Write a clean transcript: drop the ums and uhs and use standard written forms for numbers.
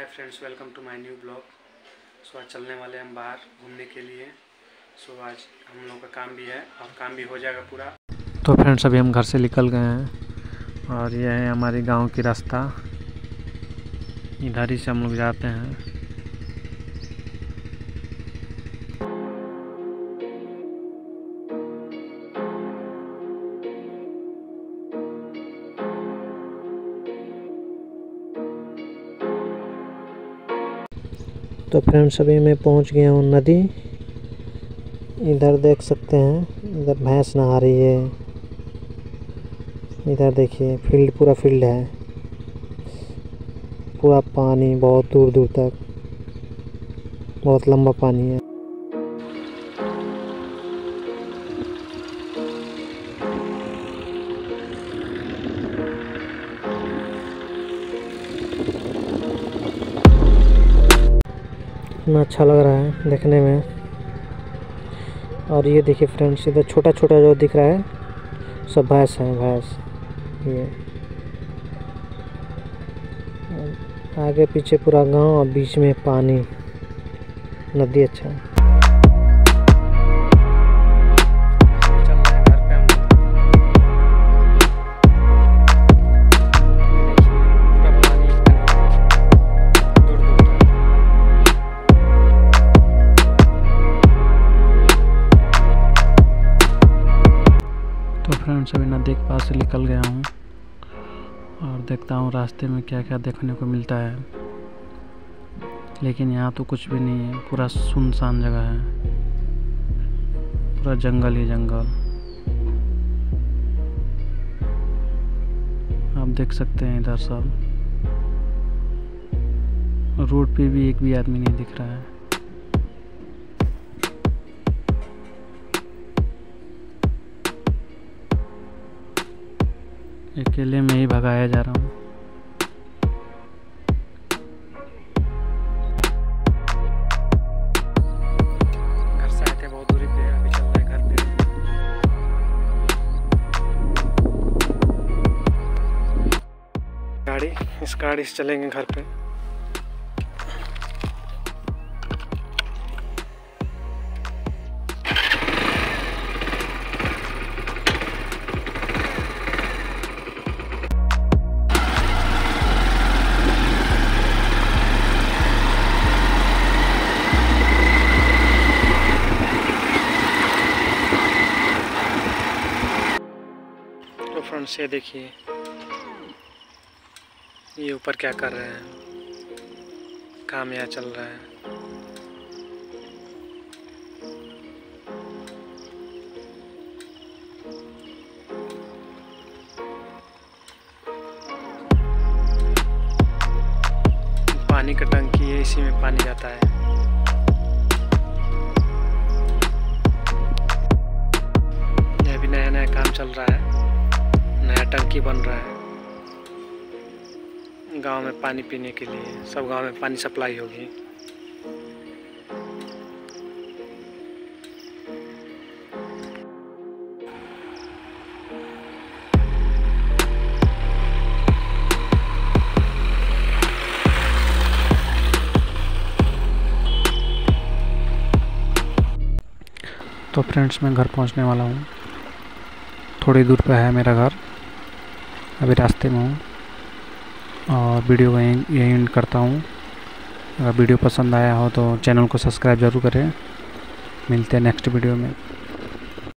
Hi friends, welcome to my new blog. So आज चलने वाले हम बाहर घूमने के लिए। सो आज हम लोग का काम भी है और काम भी हो जाएगा पूरा। तो फ्रेंड्स अभी हम घर से निकल गए हैं और यह है हमारे गांव की रास्ता। इधर ही से हम लोग जाते हैं। तो फ्रेंड्स अभी मैं पहुंच गया हूं नदी। इधर देख सकते हैं, इधर भैंस नहा रही है। इधर देखिए फील्ड, पूरा फील्ड है, पूरा पानी बहुत दूर दूर तक, बहुत लंबा पानी है। इतना अच्छा लग रहा है देखने में। और ये देखिए फ्रेंड्स, इधर छोटा छोटा जो दिख रहा है सब भैंस है, भैंस। ये आगे पीछे पूरा गांव और बीच में पानी, नदी। अच्छा है। तो फ्रेंड्स अभी नदी के पास से निकल गया हूँ और देखता हूँ रास्ते में क्या क्या देखने को मिलता है। लेकिन यहाँ तो कुछ भी नहीं है, पूरा सुनसान जगह है, पूरा जंगल ही जंगल। आप देख सकते हैं इधर सब। रोड पे भी एक भी आदमी नहीं दिख रहा है। अकेले में ही भगाया जा रहा हूँ। घर से आए थे, बहुत दूरी पे, अभी चल रहे हैं घर पे। इस गाड़ी से चलेंगे घर पे। तो फ्रेंड्स ये देखिए, ये ऊपर क्या कर रहे हैं, काम यहाँ चल रहा है। पानी का टंकी है, इसी में पानी जाता है। यह भी नया नया काम चल रहा है, नया टंकी बन रहा है गांव में पानी पीने के लिए। सब गांव में पानी सप्लाई होगी। तो फ्रेंड्स मैं घर पहुंचने वाला हूं। थोड़ी दूर पे है मेरा घर, अभी रास्ते में हूँ और वीडियो को यहीं एंड करता हूँ। अगर वीडियो पसंद आया हो तो चैनल को सब्सक्राइब ज़रूर करें। मिलते हैं नेक्स्ट वीडियो में।